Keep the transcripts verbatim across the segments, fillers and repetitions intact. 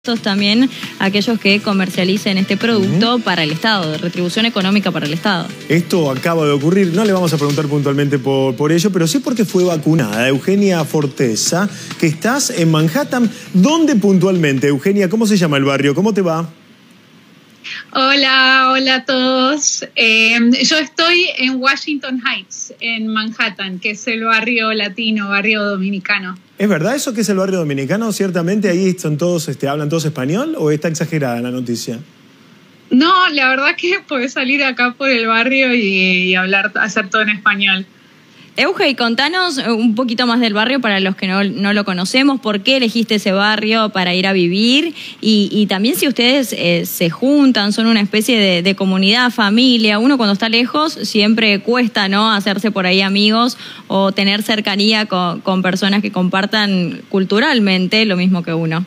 impuestos también a aquellos que comercialicen este producto uh-huh. para el Estado, de retribución económica para el Estado. Esto acaba de ocurrir, no le vamos a preguntar puntualmente por, por ello, pero sí porque fue vacunada. Eugenia Forteza, que estás en Manhattan. ¿Dónde puntualmente, Eugenia? ¿Cómo se llama el barrio? ¿Cómo te va? Hola, hola a todos. Eh, yo estoy en Washington Heights, en Manhattan, que es el barrio latino, barrio dominicano. ¿Es verdad eso que es el barrio dominicano? ¿Ciertamente ahí son todos, este, hablan todos español o está exagerada la noticia? No, la verdad que podés salir acá por el barrio y, y hablar, hacer todo en español. Euge, contanos un poquito más del barrio para los que no, no lo conocemos, por qué elegiste ese barrio para ir a vivir y, y también si ustedes eh, se juntan, son una especie de, de comunidad, familia. Uno cuando está lejos siempre cuesta, ¿no?, hacerse por ahí amigos o tener cercanía con, con personas que compartan culturalmente lo mismo que uno.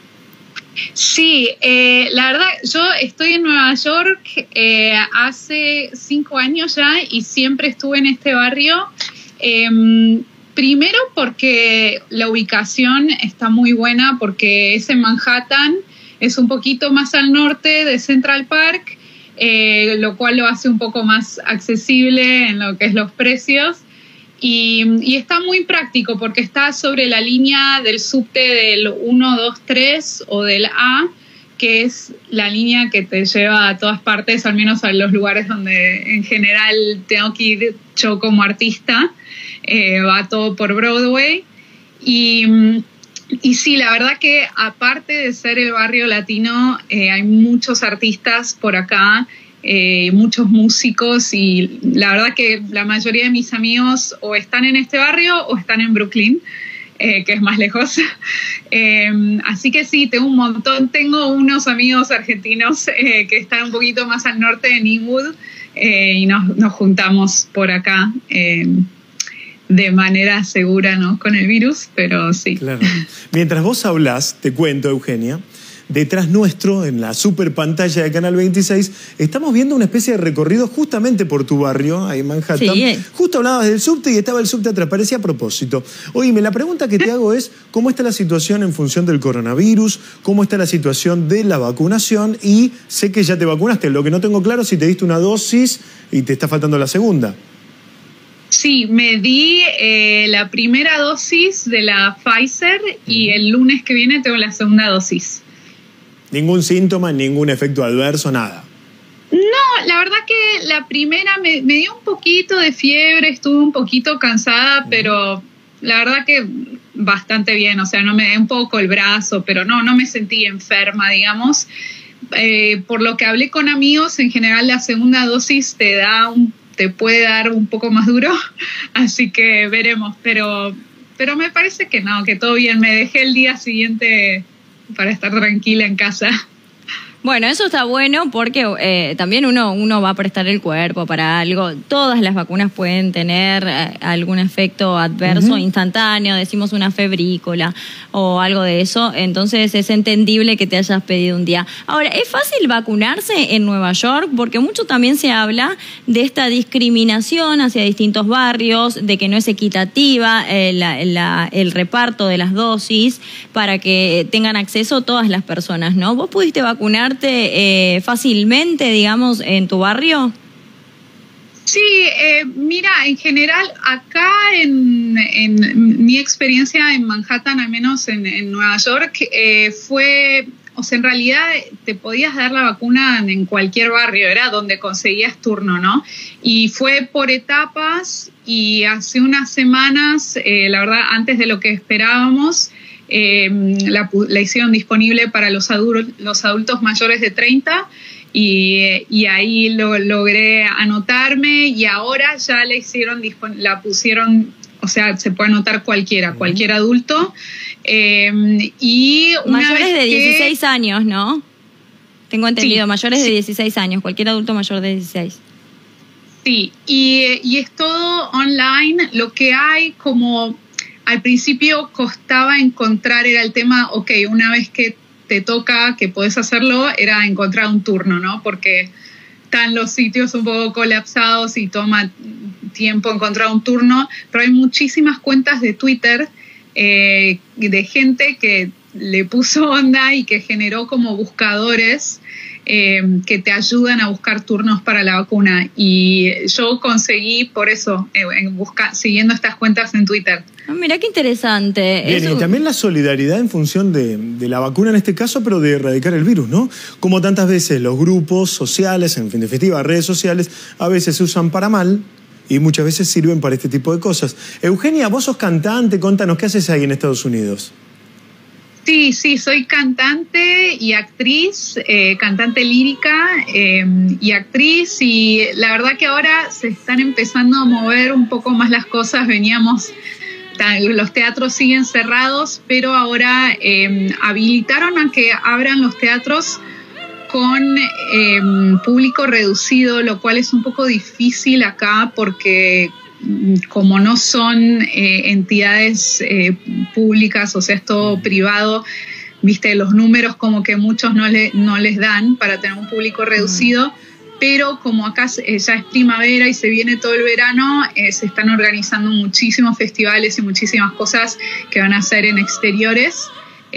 Sí, eh, la verdad, yo estoy en Nueva York eh, hace cinco años ya y siempre estuve en este barrio. Eh, primero porque la ubicación está muy buena, porque es en Manhattan, es un poquito más al norte de Central Park, eh, lo cual lo hace un poco más accesible en lo que es los precios. Y, y está muy práctico porque está sobre la línea del subte del uno, dos, tres o del A, que es la línea que te lleva a todas partes, al menos a los lugares donde en general tengo que ir yo como artista. Eh, va todo por Broadway. Y, y sí, la verdad que aparte de ser el barrio latino, eh, hay muchos artistas por acá. Eh, muchos músicos y la verdad que la mayoría de mis amigos o están en este barrio o están en Brooklyn, eh, que es más lejos. Eh, así que sí, tengo un montón. Tengo unos amigos argentinos eh, que están un poquito más al norte en Inwood eh, y nos, nos juntamos por acá eh, de manera segura, ¿no?, con el virus, pero sí. Claro. Mientras vos hablás, te cuento, Eugenia, detrás nuestro, en la super pantalla de Canal veintiséis, estamos viendo una especie de recorrido justamente por tu barrio, ahí en Manhattan. Sí. Justo hablabas del subte y estaba el subte atrás, parecía a propósito. Oíme, la pregunta que te hago es, ¿cómo está la situación en función del coronavirus? ¿Cómo está la situación de la vacunación? Y sé que ya te vacunaste, lo que no tengo claro es si te diste una dosis y te está faltando la segunda. Sí, me di eh, la primera dosis de la Pfizer y el lunes que viene tengo la segunda dosis. Ningún síntoma, ningún efecto adverso, nada. No, la verdad que la primera me, me dio un poquito de fiebre, estuve un poquito cansada, uh-huh. pero la verdad que bastante bien. O sea, no me un poco el brazo, pero no, no me sentí enferma, digamos. Eh, por lo que hablé con amigos, en general la segunda dosis te da un, te puede dar un poco más duro, así que veremos. Pero, pero me parece que no, que todo bien. Me dejé el día siguiente para estar tranquila en casa. Bueno, eso está bueno porque eh, también uno, uno va a prestar el cuerpo para algo. Todas las vacunas pueden tener eh, algún efecto adverso uh-huh. instantáneo, decimos una febrícola o algo de eso. Entonces es entendible que te hayas pedido un día. Ahora, ¿es fácil vacunarse en Nueva York? Porque mucho también se habla de esta discriminación hacia distintos barrios, de que no es equitativa eh, la, la, el reparto de las dosis para que tengan acceso todas las personas, ¿no? ¿Vos pudiste vacunar Eh, fácilmente, digamos, en tu barrio? Sí, eh, mira, en general acá en, en mi experiencia en Manhattan, al menos en, en Nueva York, eh, fue, o sea, en realidad te podías dar la vacuna en cualquier barrio, era donde conseguías turno, ¿no? Y fue por etapas y hace unas semanas, eh, la verdad, antes de lo que esperábamos, Eh, la, la hicieron disponible para los adultos, los adultos mayores de treinta y, y ahí lo, logré anotarme y ahora ya la hicieron, la pusieron, o sea, se puede anotar cualquiera, uh-huh. cualquier adulto. Eh, y una mayores vez de dieciséis que... años, ¿no? Tengo entendido, sí, mayores sí. de dieciséis años, cualquier adulto mayor de dieciséis. Sí, y, y es todo online. Lo que hay como... Al principio costaba encontrar, era el tema, ok, una vez que te toca, que podés hacerlo, era encontrar un turno, ¿no? Porque están los sitios un poco colapsados y toma tiempo encontrar un turno, pero hay muchísimas cuentas de Twitter eh, de gente que le puso onda y que generó como buscadores eh, que te ayudan a buscar turnos para la vacuna. Y yo conseguí por eso, eh, busca, siguiendo estas cuentas en Twitter. Oh, mirá qué interesante. Bien, eso... y también la solidaridad en función de, de la vacuna en este caso, pero de erradicar el virus, ¿no? Como tantas veces los grupos sociales, en definitiva redes sociales, a veces se usan para mal y muchas veces sirven para este tipo de cosas. Eugenia, vos sos cantante, contanos, ¿qué haces ahí en Estados Unidos? Sí, sí, soy cantante y actriz, eh, cantante lírica eh, y actriz, y la verdad que ahora se están empezando a mover un poco más las cosas. Veníamos, los teatros siguen cerrados, pero ahora eh, habilitaron a que abran los teatros con eh, público reducido, lo cual es un poco difícil acá porque como no son eh, entidades eh, públicas, o sea, es todo privado, viste, los números como que muchos no, le, no les dan para tener un público reducido, mm. pero como acá eh, ya es primavera y se viene todo el verano, eh, se están organizando muchísimos festivales y muchísimas cosas que van a hacer en exteriores.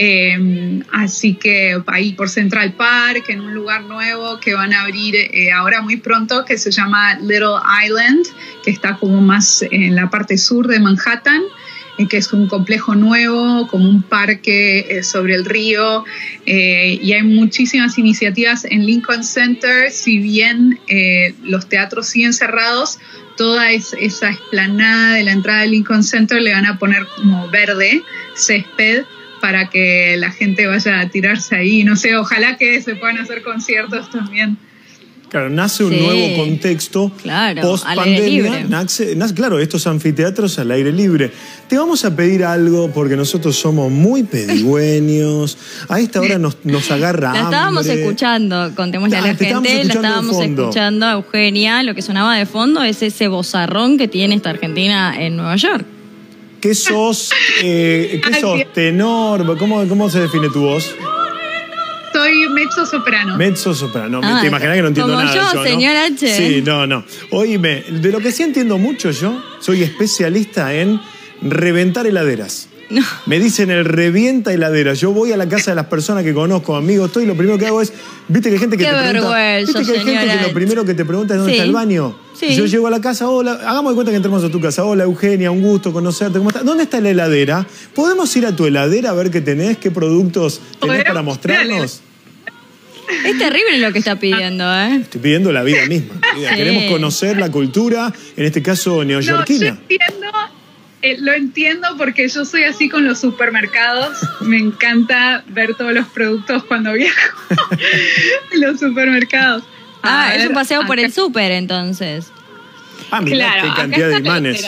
Eh, así que ahí por Central Park, en un lugar nuevo que van a abrir eh, ahora muy pronto, que se llama Little Island, que está como más en la parte sur de Manhattan, eh, que es un complejo nuevo, como un parque eh, sobre el río, eh, y hay muchísimas iniciativas en Lincoln Center. Si bien eh, los teatros siguen cerrados, toda es, esa explanada de la entrada de Lincoln Center le van a poner como verde, césped, para que la gente vaya a tirarse ahí. No sé, ojalá que se puedan hacer conciertos también. Claro, nace un sí, nuevo contexto claro, post-pandemia. Nace, nace, claro, estos anfiteatros al aire libre. Te vamos a pedir algo porque nosotros somos muy pedigüeños. A esta hora nos, nos agarra hambre. La estábamos escuchando, contémosle ah, a la gente, la estábamos escuchando a Eugenia. Lo que sonaba de fondo es ese vozarrón que tiene esta Argentina en Nueva York. ¿Qué sos? Eh, ¿Qué sos? ¿Tenor? ¿Cómo, ¿Cómo se define tu voz? Soy mezzo soprano. Mezzo soprano. Ah, te imaginas que no entiendo como nada. Como yo, yo, señor ¿no? H. Sí, no, no. Oíme, de lo que sí entiendo mucho yo, soy especialista en reventar heladeras. No. Me dicen el revienta heladeras. Yo voy a la casa de las personas que conozco, amigos, estoy, lo primero que hago es, viste que hay gente que Qué te pregunta, vergüenza, viste que hay gente que lo primero que te pregunta es dónde sí. está el baño. Sí. Yo llego a la casa, hola, hagamos de cuenta que entramos a tu casa. Hola Eugenia, un gusto conocerte, ¿cómo estás? ¿Dónde está la heladera? ¿Podemos ir a tu heladera a ver qué tenés, qué productos tenés para mostrarnos? Es terrible lo que está pidiendo, ¿eh? Estoy pidiendo la vida misma. Sí. Queremos conocer la cultura, en este caso neoyorquina. No, yo entiendo, eh, lo entiendo porque yo soy así con los supermercados. Me encanta ver todos los productos cuando viajo en los supermercados. Ah, ver, es un paseo acá por el súper, entonces. Ah, mira, claro, qué cantidad de imanes.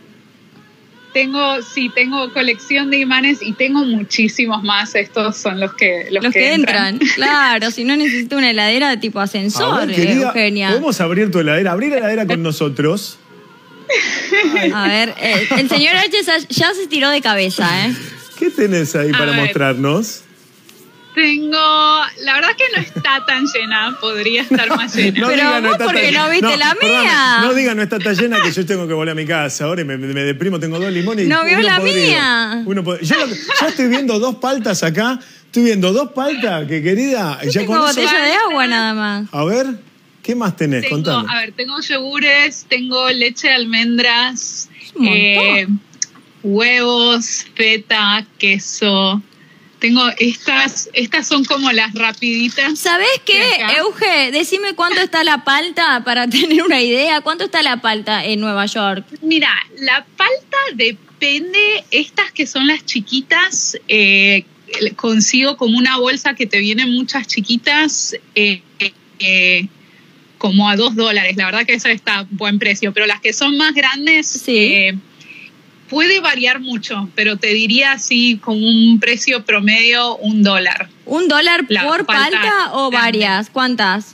Tengo, sí, tengo colección de imanes y tengo muchísimos más. Estos son los que los, los que, que entran. entran. Claro, si no necesito una heladera de tipo ascensor, a ver, querida, Eugenia. ¿podemos abrir tu heladera? Abrir la heladera con nosotros. Ay. A ver, eh, el señor H ya se tiró de cabeza, ¿eh? ¿Qué tenés ahí a para ver. mostrarnos? Tengo, la verdad que no está tan llena, podría estar más llena. No, pero diga, no vos porque no viste no, la perdón, mía. No diga no está tan llena que yo tengo que volver a mi casa ahora y me, me deprimo, tengo dos limones y no vio la podrido. mía. Uno pod... yo, yo estoy viendo dos paltas acá, estoy viendo dos paltas que querida. Yo ya tengo con botella eso... de agua nada más. A ver, ¿qué más tenés? Tengo, Contame. A ver, tengo yogures, tengo leche de almendras, eh, huevos, feta, queso. Tengo estas, estas son como las rapiditas. ¿Sabés qué, Euge? Decime cuánto está la palta para tener una idea. ¿Cuánto está la palta en Nueva York? Mira, la palta depende. Estas que son las chiquitas, eh, consigo como una bolsa que te vienen muchas chiquitas, eh, eh, como a dos dólares. La verdad que eso está a buen precio. Pero las que son más grandes... Sí. Eh, puede variar mucho, pero te diría así con un precio promedio un dólar. ¿Un dólar La por palta, palta o grande. varias? ¿Cuántas?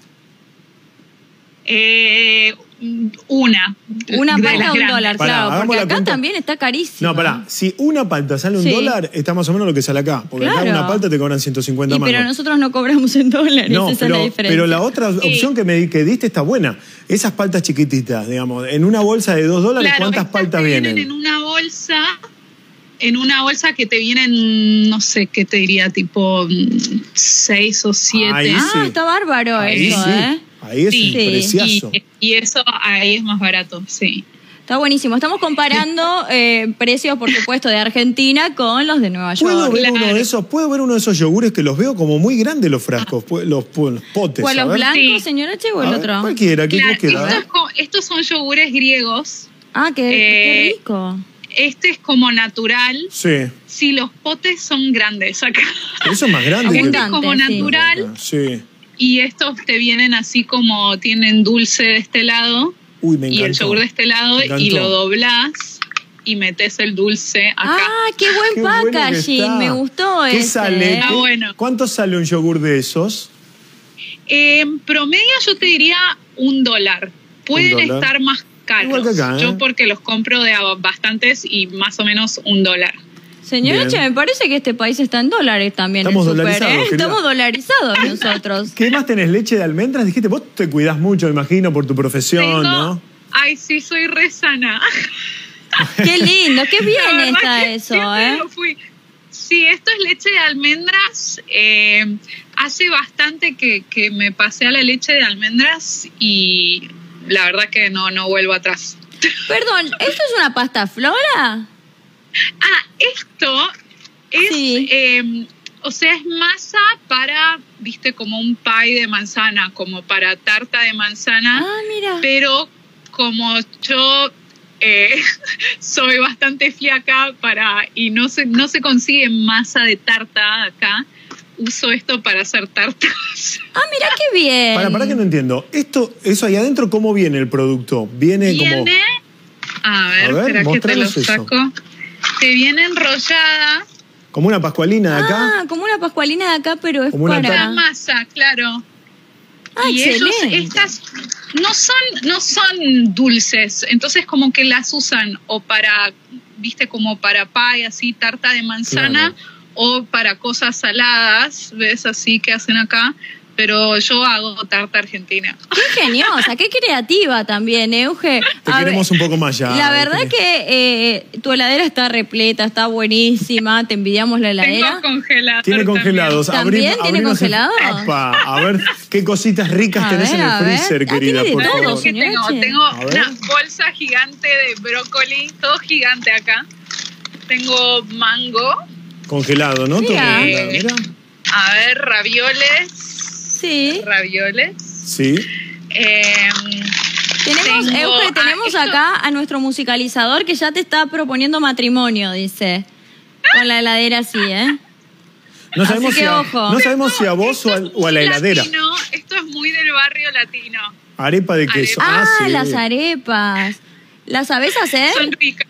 Eh, una. Una palta un dólar, pará, claro, porque acá cuenta. también está carísimo. No, pará, si una palta sale un sí. dólar, está más o menos lo que sale acá. Porque claro. acá una palta te cobran ciento cincuenta y mangos. Pero nosotros no cobramos en dólares, no, esa pero, es la diferencia. Pero la otra opción sí. que me que diste está buena. Esas paltas chiquititas, digamos, en una bolsa de dos dólares, claro, ¿cuántas paltas vienen? vienen en una bolsa... en una bolsa que te vienen, no sé, ¿qué te diría? Tipo seis o siete. Ahí Ah, sí. está bárbaro Ahí eso, sí. ¿eh? Ahí es Sí. un preciazo. Y, y eso ahí es más barato, sí. Está buenísimo. Estamos comparando eh, precios, por supuesto, de Argentina con los de Nueva York. ¿Puedo ver, Claro. uno de esos, ¿Puedo ver uno de esos yogures que los veo como muy grandes los frascos, los, los potes? ¿Cuál, a los ver. blancos, Sí. señora Che, o A el ver, otro? cualquiera, ¿qué Claro, búsqueda? estos, co- estos son yogures griegos. Ah, qué, Eh, qué rico. Este es como natural. Sí. Sí, los potes son grandes acá. Pero eso es más grande. Este es Abundante, como sí. natural Sí. y estos te vienen así como tienen dulce de este lado Uy, me encantó. y el yogur de este lado Me encantó. y lo doblás y metes el dulce acá. Ah, qué buen Qué bueno que packaging. está. Me gustó ¿Qué ese. sale? ¿eh? Ah, ¿Qué- bueno. ¿Cuánto sale un yogur de esos? En promedio yo te diría un dólar. Pueden Un dólar. estar más caros. Igual que acá, ¿eh? Yo porque los compro de a bastantes y más o menos un dólar. Señora Bien. Che, me parece que este país está en dólares también. Estamos el súper, dolarizados, ¿eh? querida. Estamos dolarizados nosotros. ¿Qué más tenés? ¿Leche de almendras? Dijiste, vos te cuidás mucho, me imagino, por tu profesión, Tengo- ¿no? Ay, sí, soy re sana. Qué lindo, qué La bien verdad está que eso, siempre ¿eh? lo fui. Sí, esto es leche de almendras. Eh, hace bastante que, que me pasé a la leche de almendras y la verdad que no, no vuelvo atrás. Perdón, ¿esto es una pasta flora? Ah, esto es, Sí. eh, o sea, es masa para, viste, como un pie de manzana, como para tarta de manzana, Ah, mira. pero como yo eh, soy bastante fiaca para y no se, no se consigue masa de tarta acá, uso esto para hacer tartas. Ah, mira qué bien. Para, para que no entiendo. Esto, eso ahí adentro, ¿cómo viene el producto? Viene, como... Viene, a ver, A ver, espera que te lo mostranos eso. saco. Te viene enrollada como una pascualina de acá. Ah, como una pascualina de acá, pero es Como una la para... masa, claro. Ah, y ellos excelente. estas no son no son dulces, entonces como que las usan o para, viste, como para pie, así tarta de manzana, Claro. o para cosas saladas, ves, así que hacen acá, pero yo hago tarta argentina. Qué ingeniosa, qué creativa también, Euge. Te A queremos ver, un poco más ya. La verdad Eugenia. que eh, tu heladera está repleta, está buenísima, te envidiamos la heladera. Tengo congelador. Tiene congelados. ¿También Abrí- tiene abrinos el- congelados? Apa, a ver qué cositas ricas A tenés ver, en el a ver. freezer, Ah, querida, tiene de por todo, favor. Que señora tengo Che. tengo A ver. una bolsa gigante de brócoli, todo gigante acá. Tengo mango, Congelado, ¿no? Todo Mira. congelado, mira. a ver, ravioles, Sí. ravioles. Sí. Eh, Tenemos, Tengo- Euge, ah, tenemos esto- acá a nuestro musicalizador que ya te está proponiendo matrimonio, dice. Con la heladera así, ¿eh? No Así sabemos, que si a, ojo. no sabemos si a vos o, esto al- es o a la muy heladera. latino, esto es muy del barrio latino. Arepa de queso. Arepa. Ah, sí. las arepas. ¿Las sabés hacer? Son ricas.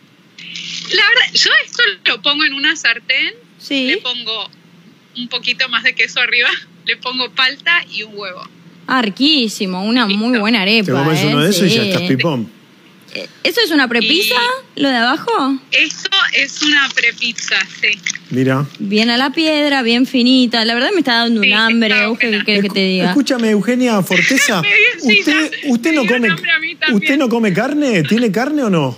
La verdad, yo esto lo pongo en una sartén, le Sí. pongo un poquito más de queso arriba, le pongo palta y un huevo. Ah, riquísimo, una muy Listo. buena arepa. Te comes ¿eh? uno de esos y Sí. ya estás pipón. Eh, ¿Eso es una prepisa, lo de abajo? Esto es una prepizza, sí. Mira. Bien a la piedra, bien finita. La verdad me está dando un Sí, hambre, está Euge, ¿qué buena. querés que te diga? Escúchame, Eugenia Forteza. Me dio- sí, ¿Usted, ya, usted me no dio come hambre a mí también. ¿Usted no come carne? ¿Tiene carne o no?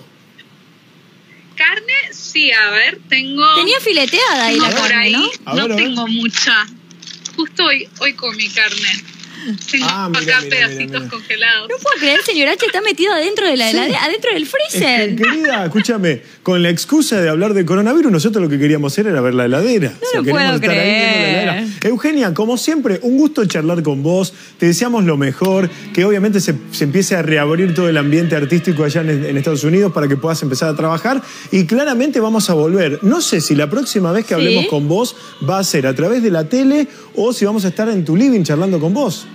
Carne, sí, a ver, tengo... Tenía fileteada ahí tengo la por carne, ahí, ¿no? A ver, no a ver. tengo mucha. Justo hoy, hoy comí carne. Tengo Ah, mira, acá mira, pedacitos mira, mira. congelados. No puedo creer, señor H, está metido adentro de la Sí. heladera, adentro del Es freezer. que, querida, escúchame, con la excusa de hablar de coronavirus, nosotros lo que queríamos hacer era ver la heladera. No lo queremos puedo estar ahí viendo la creer. heladera. Eugenia, como siempre, un gusto charlar con vos. Te deseamos lo mejor, que obviamente se, se empiece a reabrir todo el ambiente artístico allá en, en Estados Unidos para que puedas empezar a trabajar. Y claramente vamos a volver. No sé si la próxima vez que Sí. hablemos con vos va a ser a través de la tele o si vamos a estar en tu living charlando con vos.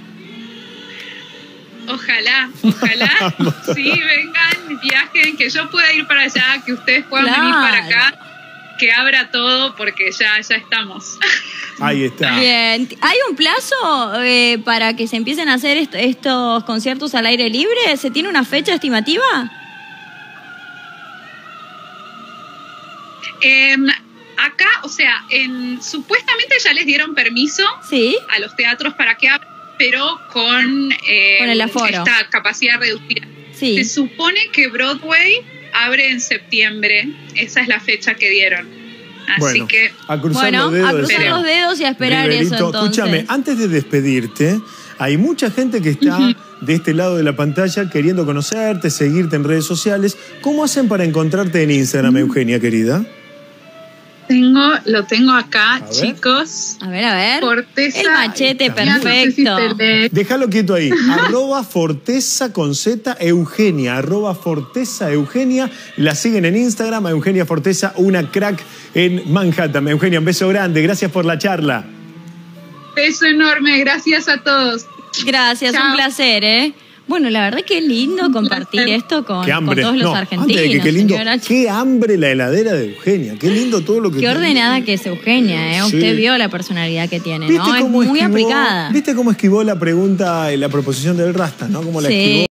Ojalá, ojalá, sí, vengan, viajen, que yo pueda ir para allá, que ustedes puedan Claro. venir para acá, que abra todo, porque ya, ya estamos. Ahí está. Bien, ¿hay un plazo eh, para que se empiecen a hacer est- estos conciertos al aire libre? ¿Se tiene una fecha estimativa? Em, acá, o sea, en, supuestamente ya les dieron permiso Sí. a los teatros para que abran, pero con, eh, Con el aforo. esta capacidad reducida. Sí. Se supone que Broadway abre en septiembre, esa es la fecha que dieron. Así bueno, que, a cruzar, bueno, los, dedos, a cruzar los dedos y a esperar Riverito, eso entonces. Escúchame, antes de despedirte, hay mucha gente que está uh-huh. de este lado de la pantalla queriendo conocerte, seguirte en redes sociales. ¿Cómo hacen para encontrarte en Instagram, uh-huh. Eugenia, querida? Tengo, lo tengo acá, a chicos. A ver, a ver. Forteza. El machete perfecto. No sé si déjalo quieto ahí. Arroba Forteza con Z Eugenia. Arroba Forteza Eugenia. La siguen en Instagram. A Eugenia Forteza, una crack en Manhattan. Eugenia, un beso grande. Gracias por la charla. Beso enorme. Gracias a todos. Gracias, Chao. Un placer, ¿eh? Bueno, la verdad que lindo compartir esto con, con todos los no, argentinos. Antes de que, qué lindo, qué hambre la heladera de Eugenia, qué lindo todo lo que... Qué ordenada tiene. Que es Eugenia, ¿eh? Sí. Usted vio la personalidad que tiene, ¿no? Es muy esquivó, aplicada. ¿Viste cómo esquivó la pregunta, la proposición del Rasta, ¿no? Cómo la sí. esquivó.